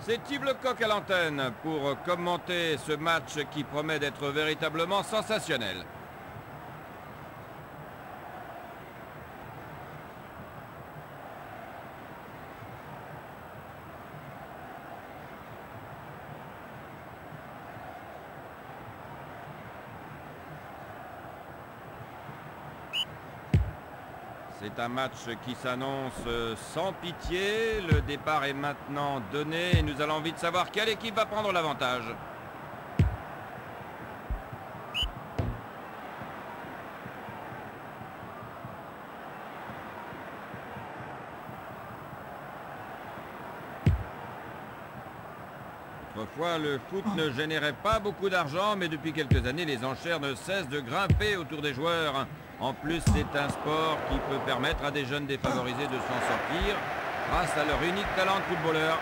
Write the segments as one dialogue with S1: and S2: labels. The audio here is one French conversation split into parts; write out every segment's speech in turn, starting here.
S1: C'est Yves Lecoq à l'antenne pour commenter ce match qui promet d'être véritablement sensationnel. C'est un match qui s'annonce sans pitié. Le départ est maintenant donné et nous allons vite savoir quelle équipe va prendre l'avantage. Autrefois, le foot ne générait pas beaucoup d'argent, mais depuis quelques années, les enchères ne cessent de grimper autour des joueurs. En plus, c'est un sport qui peut permettre à des jeunes défavorisés de s'en sortir grâce à leur unique talent de footballeur.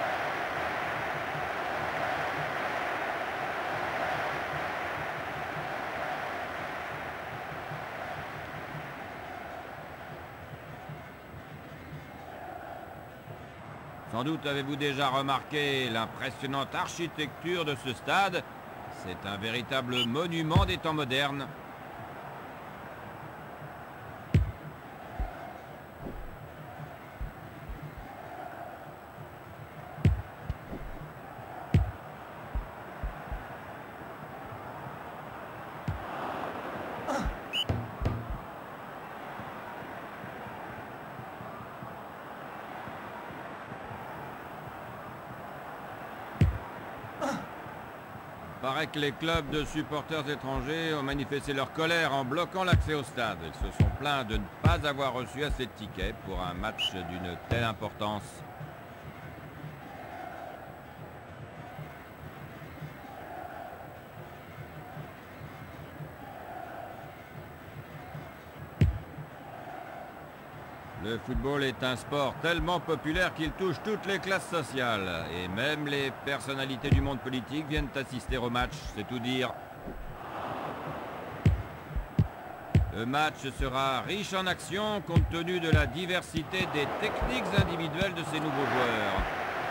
S1: Sans doute avez-vous déjà remarqué l'impressionnante architecture de ce stade. C'est un véritable monument des temps modernes. Il paraît que les clubs de supporters étrangers ont manifesté leur colère en bloquant l'accès au stade. Ils se sont plaints de ne pas avoir reçu assez de tickets pour un match d'une telle importance. Le football est un sport tellement populaire qu'il touche toutes les classes sociales. Et même les personnalités du monde politique viennent assister au match, c'est tout dire. Le match sera riche en action compte tenu de la diversité des techniques individuelles de ces nouveaux joueurs.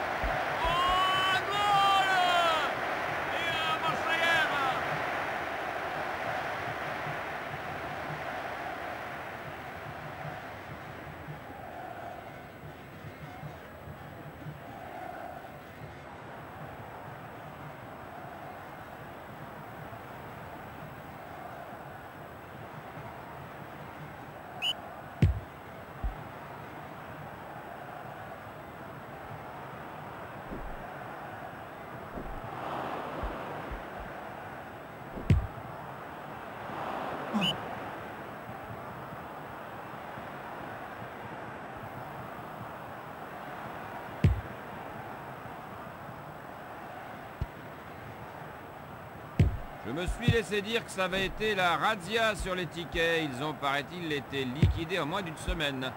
S1: Je me suis laissé dire que ça avait été la razzia sur les tickets. Ils ont, paraît-il, été liquidés en moins d'une semaine.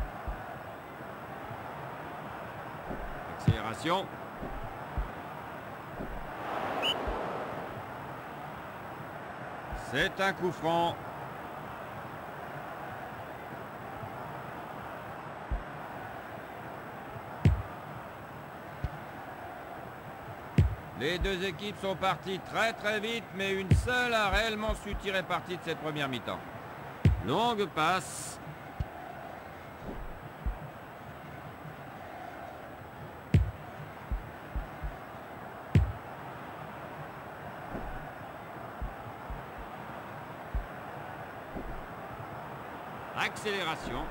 S1: Accélération. C'est un coup franc. Les deux équipes sont parties très vite, mais une seule a réellement su tirer parti de cette première mi-temps. Longue passe. Accélération.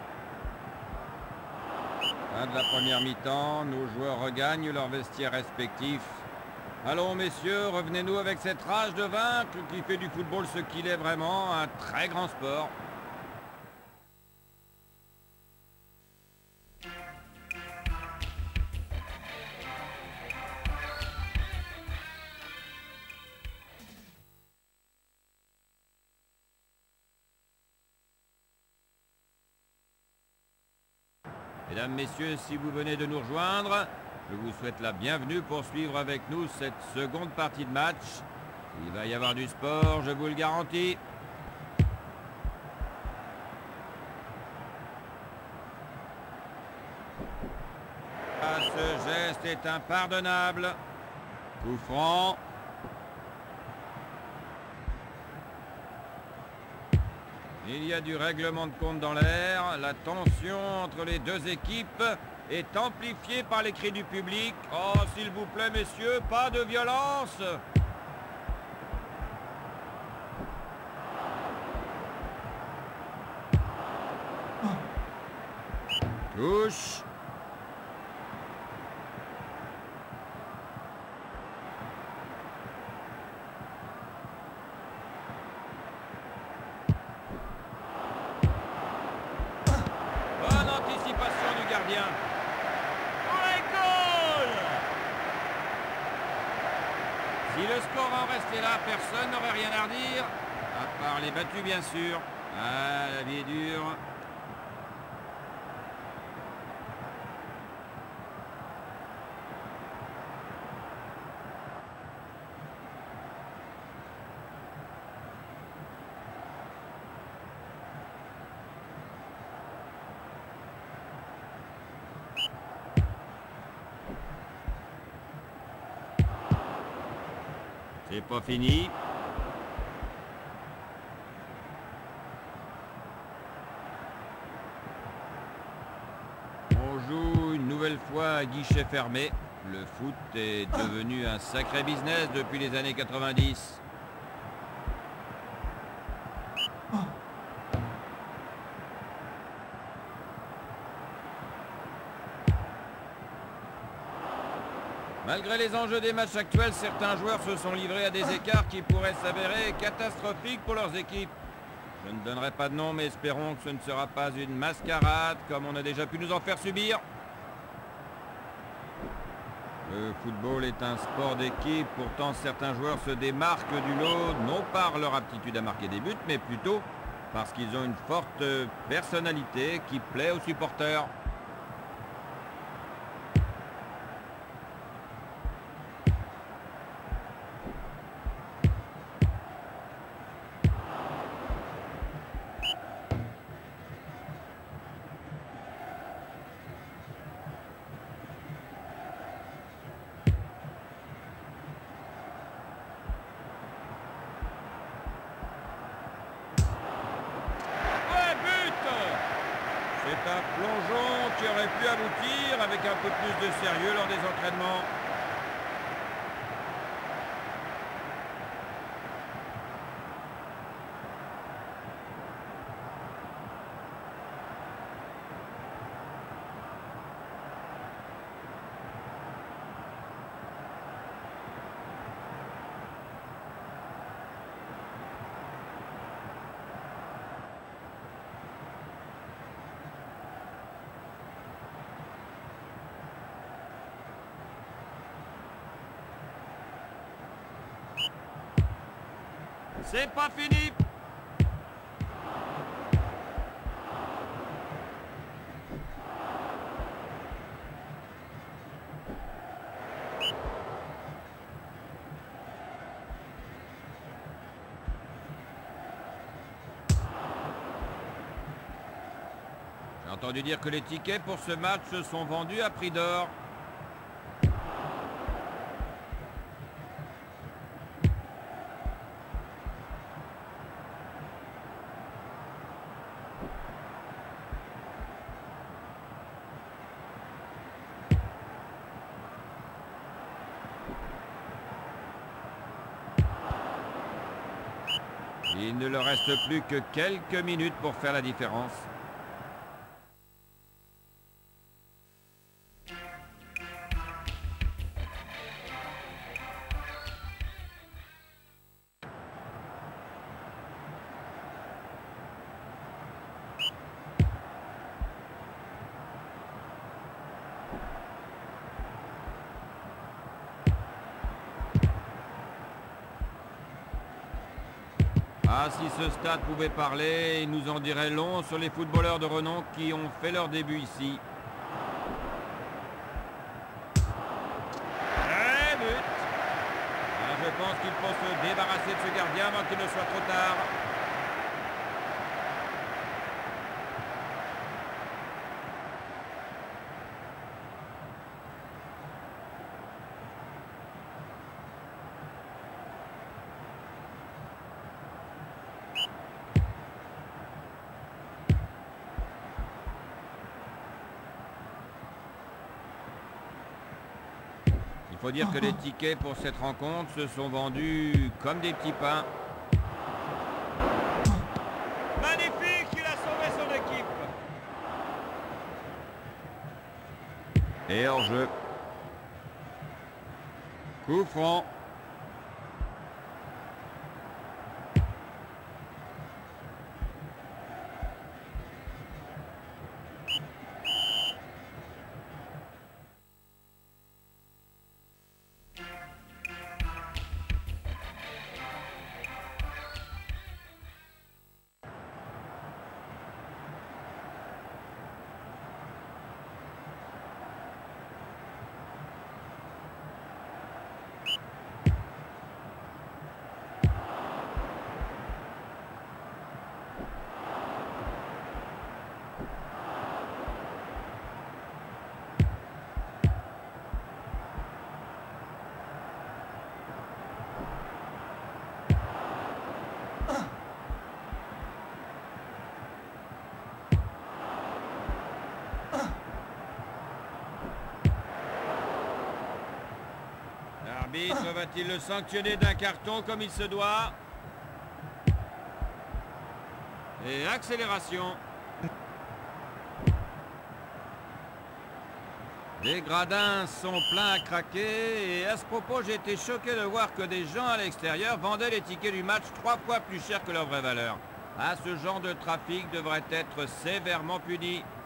S1: Fin de la première mi-temps, nos joueurs regagnent leurs vestiaires respectifs. Allons messieurs, revenez-nous avec cette rage de vaincre qui fait du football ce qu'il est vraiment, un très grand sport. Mesdames, messieurs, si vous venez de nous rejoindre, je vous souhaite la bienvenue pour suivre avec nous cette seconde partie de match. Il va y avoir du sport, je vous le garantis. Passe, geste geste est impardonnable. Coup franc. Il y a du règlement de compte dans l'air. La tension entre les deux équipes est amplifiée par les cris du public. Oh, s'il vous plaît, messieurs, pas de violence. Touche. Bonne anticipation du gardien. Ouais, goal! Si le score en restait là, personne n'aurait rien à redire. À part les battus, bien sûr. Ah, la vie est dure. C'est pas fini. On joue une nouvelle fois à guichet fermé. Le foot est devenu un sacré business depuis les années 90. Malgré les enjeux des matchs actuels, certains joueurs se sont livrés à des écarts qui pourraient s'avérer catastrophiques pour leurs équipes. Je ne donnerai pas de nom, mais espérons que ce ne sera pas une mascarade comme on a déjà pu nous en faire subir. Le football est un sport d'équipe, pourtant certains joueurs se démarquent du lot, non par leur aptitude à marquer des buts, mais plutôt parce qu'ils ont une forte personnalité qui plaît aux supporters. C'est un plongeon qui aurait pu aboutir avec un peu plus de sérieux lors des entraînements. C'est pas fini. J'ai entendu dire que les tickets pour ce match se sont vendus à prix d'or. Il ne leur reste plus que quelques minutes pour faire la différence. Ah, si ce stade pouvait parler, il nous en dirait long sur les footballeurs de renom qui ont fait leur début ici. Et but! Ah, je pense qu'il faut se débarrasser de ce gardien avant qu'il ne soit trop tard. faut dire que les tickets pour cette rencontre se sont vendus comme des petits pains. Magnifique, il a sauvé son équipe. Et hors-jeu. Coup franc. L'arbitre va-t-il le sanctionner d'un carton comme il se doit? Et accélération. Les gradins sont pleins à craquer et à ce propos j'ai été choqué de voir que des gens à l'extérieur vendaient les tickets du match 3 fois plus cher que leur vraie valeur. Ah, ce genre de trafic devrait être sévèrement puni.